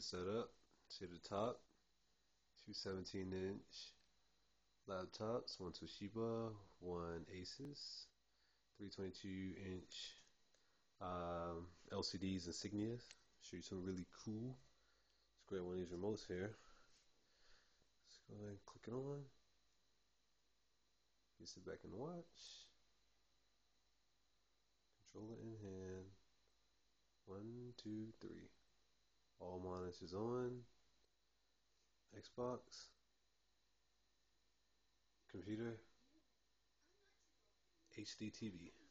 setup. See the top, two 17-inch laptops, one Toshiba, one Asus, 322-inch LCDs Insignias. Show you some really cool. Let's grab one of these remotes here. Let's go ahead and click it on. You sit back and watch. Controller in hand. 1, 2, 3. All monitors on. Xbox. Computer. HD TV.